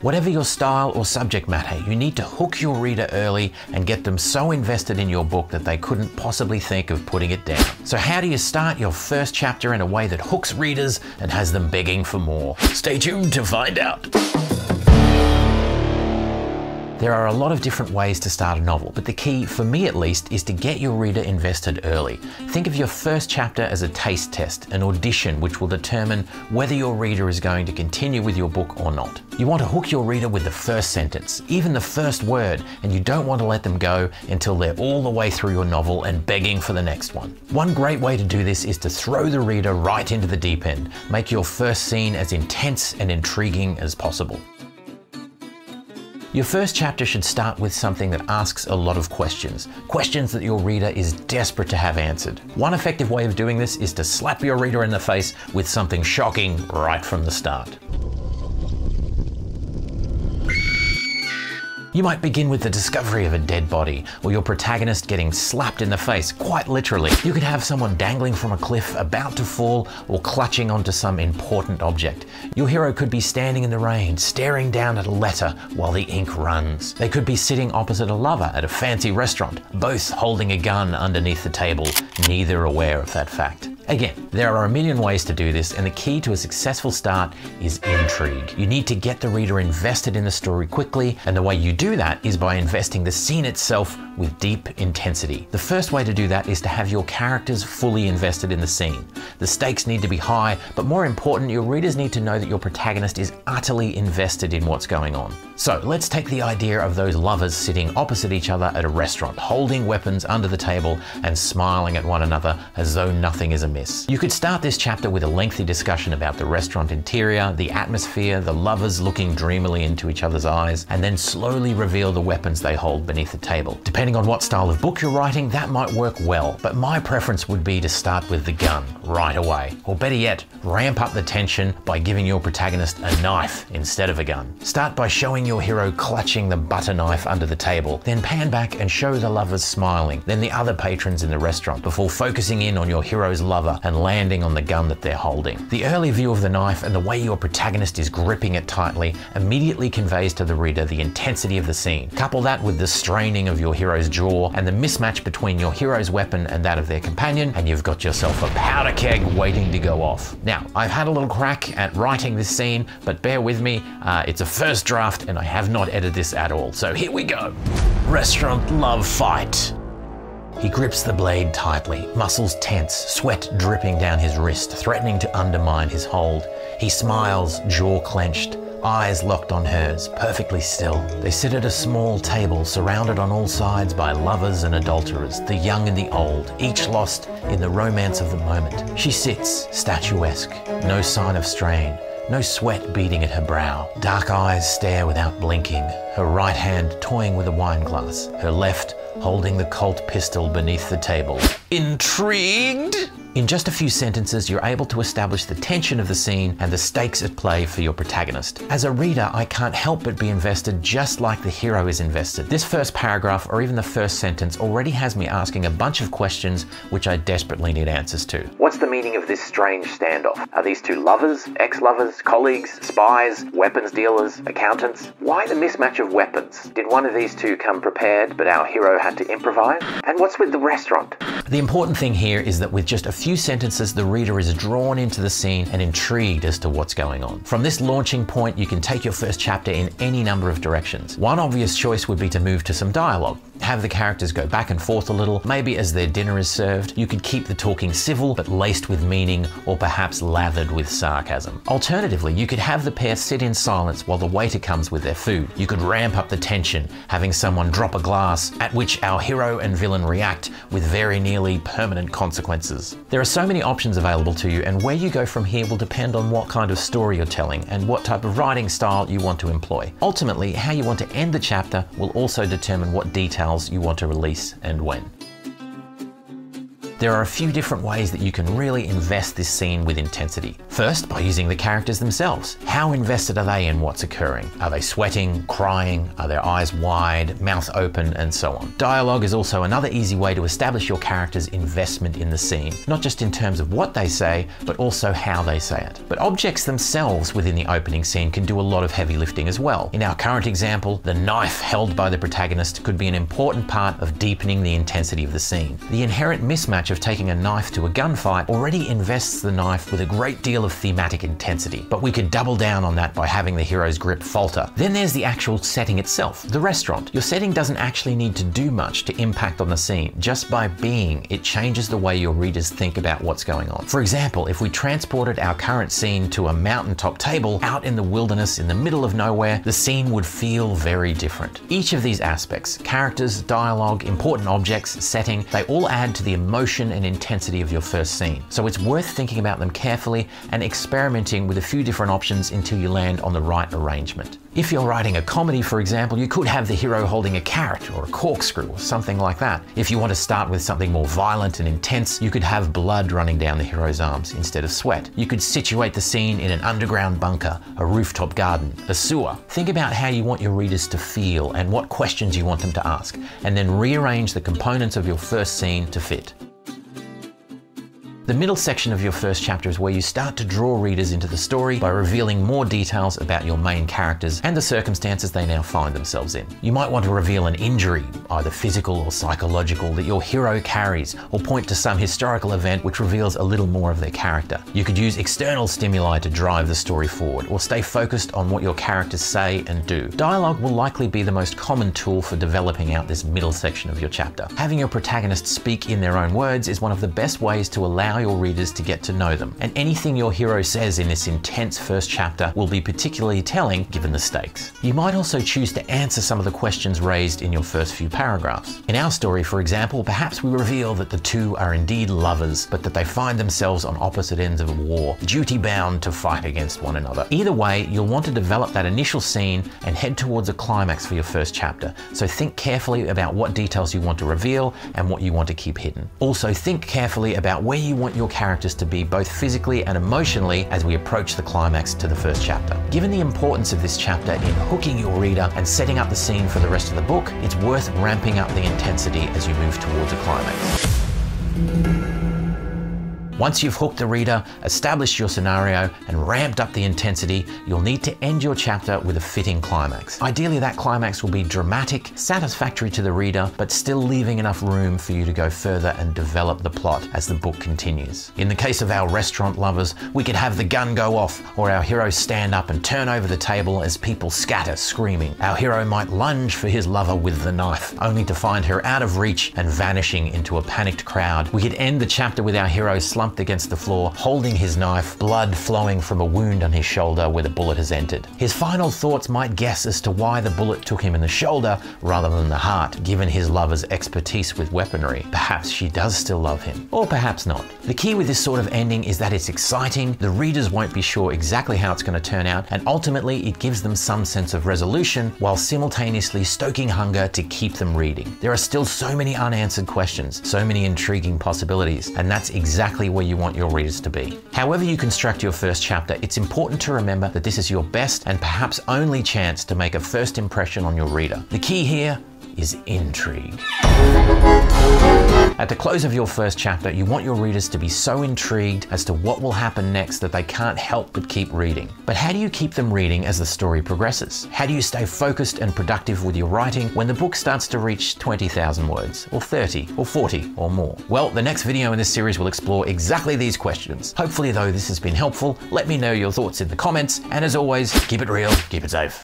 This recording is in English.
Whatever your style or subject matter, you need to hook your reader early and get them so invested in your book that they couldn't possibly think of putting it down. So how do you start your first chapter in a way that hooks readers and has them begging for more? Stay tuned to find out. There are a lot of different ways to start a novel, but the key, for me at least, is to get your reader invested early. Think of your first chapter as a taste test, an audition which will determine whether your reader is going to continue with your book or not. You want to hook your reader with the first sentence, even the first word, and you don't want to let them go until they're all the way through your novel and begging for the next one. One great way to do this is to throw the reader right into the deep end. Make your first scene as intense and intriguing as possible. Your first chapter should start with something that asks a lot of questions. Questions that your reader is desperate to have answered. One effective way of doing this is to slap your reader in the face with something shocking right from the start. You might begin with the discovery of a dead body, or your protagonist getting slapped in the face, quite literally. You could have someone dangling from a cliff, about to fall, or clutching onto some important object. Your hero could be standing in the rain, staring down at a letter while the ink runs. They could be sitting opposite a lover at a fancy restaurant, both holding a gun underneath the table, neither aware of that fact. Again, there are a million ways to do this, and the key to a successful start is intrigue. You need to get the reader invested in the story quickly, and the way you do that is by investing the scene itself with deep intensity. The first way to do that is to have your characters fully invested in the scene. The stakes need to be high, but more important, your readers need to know that your protagonist is utterly invested in what's going on. So let's take the idea of those lovers sitting opposite each other at a restaurant, holding weapons under the table and smiling at one another as though nothing is amiss. You could start this chapter with a lengthy discussion about the restaurant interior, the atmosphere, the lovers looking dreamily into each other's eyes, and then slowly reveal the weapons they hold beneath the table. Depending on what style of book you're writing, that might work well, but my preference would be to start with the gun right away. Or better yet, ramp up the tension by giving your protagonist a knife instead of a gun. Start by showing your hero clutching the butter knife under the table, then pan back and show the lovers smiling, then the other patrons in the restaurant, before focusing in on your hero's lover and landing on the gun that they're holding. The early view of the knife and the way your protagonist is gripping it tightly immediately conveys to the reader the intensity of the scene. Couple that with the straining of your hero's jaw and the mismatch between your hero's weapon and that of their companion, and you've got yourself a powder keg waiting to go off. Now, I've had a little crack at writing this scene, but bear with me, it's a first draft and I have not edited this at all. So here we go. Restaurant love fight. He grips the blade tightly, muscles tense, sweat dripping down his wrist, threatening to undermine his hold. He smiles, jaw clenched, eyes locked on hers, perfectly still. They sit at a small table surrounded on all sides by lovers and adulterers, the young and the old, each lost in the romance of the moment. She sits, statuesque, no sign of strain, no sweat beading at her brow. Dark eyes stare without blinking, her right hand toying with a wine glass, her left holding the Colt pistol beneath the table. Intrigued? In just a few sentences, you're able to establish the tension of the scene and the stakes at play for your protagonist. As a reader, I can't help but be invested just like the hero is invested. This first paragraph, or even the first sentence, already has me asking a bunch of questions which I desperately need answers to. What's the meaning of this strange standoff? Are these two lovers, ex-lovers, colleagues, spies, weapons dealers, accountants? Why the mismatch of weapons? Did one of these two come prepared, but our hero had to improvise? And what's with the restaurant? The important thing here is that with just a few sentences, the reader is drawn into the scene and intrigued as to what's going on. From this launching point, you can take your first chapter in any number of directions. One obvious choice would be to move to some dialogue. Have the characters go back and forth a little, maybe as their dinner is served. You could keep the talking civil, but laced with meaning, or perhaps lathered with sarcasm. Alternatively, you could have the pair sit in silence while the waiter comes with their food. You could ramp up the tension, having someone drop a glass, at which our hero and villain react with very nearly permanent consequences. There are so many options available to you, and where you go from here will depend on what kind of story you're telling and what type of writing style you want to employ. Ultimately, how you want to end the chapter will also determine what details you want to release and when. There are a few different ways that you can really invest this scene with intensity. First, by using the characters themselves. How invested are they in what's occurring? Are they sweating, crying? Are their eyes wide, mouth open, and so on? Dialogue is also another easy way to establish your character's investment in the scene, not just in terms of what they say, but also how they say it. But objects themselves within the opening scene can do a lot of heavy lifting as well. In our current example, the knife held by the protagonist could be an important part of deepening the intensity of the scene. The inherent mismatch of taking a knife to a gunfight already invests the knife with a great deal of thematic intensity, but we could double down on that by having the hero's grip falter. Then there's the actual setting itself, the restaurant. Your setting doesn't actually need to do much to impact on the scene. Just by being, it changes the way your readers think about what's going on. For example, if we transported our current scene to a mountaintop table out in the wilderness in the middle of nowhere, the scene would feel very different. Each of these aspects, characters, dialogue, important objects, setting, they all add to the emotion and intensity of your first scene. So it's worth thinking about them carefully and experimenting with a few different options until you land on the right arrangement. If you're writing a comedy, for example, you could have the hero holding a carrot or a corkscrew or something like that. If you want to start with something more violent and intense, you could have blood running down the hero's arms instead of sweat. You could situate the scene in an underground bunker, a rooftop garden, a sewer. Think about how you want your readers to feel and what questions you want them to ask, and then rearrange the components of your first scene to fit. The middle section of your first chapter is where you start to draw readers into the story by revealing more details about your main characters and the circumstances they now find themselves in. You might want to reveal an injury, either physical or psychological, that your hero carries, or point to some historical event which reveals a little more of their character. You could use external stimuli to drive the story forward, or stay focused on what your characters say and do. Dialogue will likely be the most common tool for developing out this middle section of your chapter. Having your protagonist speak in their own words is one of the best ways to allow your readers to get to know them, and anything your hero says in this intense first chapter will be particularly telling given the stakes. You might also choose to answer some of the questions raised in your first few paragraphs. In our story, for example, perhaps we reveal that the two are indeed lovers, but that they find themselves on opposite ends of a war, duty-bound to fight against one another. Either way, you'll want to develop that initial scene and head towards a climax for your first chapter, so think carefully about what details you want to reveal and what you want to keep hidden. Also, think carefully about where you want your characters to be both physically and emotionally as we approach the climax to the first chapter. Given the importance of this chapter in hooking your reader and setting up the scene for the rest of the book, it's worth ramping up the intensity as you move towards a climax. Once you've hooked the reader, established your scenario, and ramped up the intensity, you'll need to end your chapter with a fitting climax. Ideally, that climax will be dramatic, satisfactory to the reader, but still leaving enough room for you to go further and develop the plot as the book continues. In the case of our restaurant lovers, we could have the gun go off, or our hero stand up and turn over the table as people scatter, screaming. Our hero might lunge for his lover with the knife, only to find her out of reach and vanishing into a panicked crowd. We could end the chapter with our hero slumped against the floor, holding his knife, blood flowing from a wound on his shoulder where the bullet has entered. His final thoughts might guess as to why the bullet took him in the shoulder rather than the heart, given his lover's expertise with weaponry. Perhaps she does still love him, or perhaps not. The key with this sort of ending is that it's exciting, the readers won't be sure exactly how it's going to turn out, and ultimately it gives them some sense of resolution while simultaneously stoking hunger to keep them reading. There are still so many unanswered questions, so many intriguing possibilities, and that's exactly where you want your readers to be. However you construct your first chapter, it's important to remember that this is your best and perhaps only chance to make a first impression on your reader. The key here is intrigue. At the close of your first chapter, you want your readers to be so intrigued as to what will happen next that they can't help but keep reading. But how do you keep them reading as the story progresses? How do you stay focused and productive with your writing when the book starts to reach 20,000 words, or 30, or 40, or more? Well, the next video in this series will explore exactly these questions. Hopefully, though, this has been helpful. Let me know your thoughts in the comments, and as always, keep it real, keep it safe.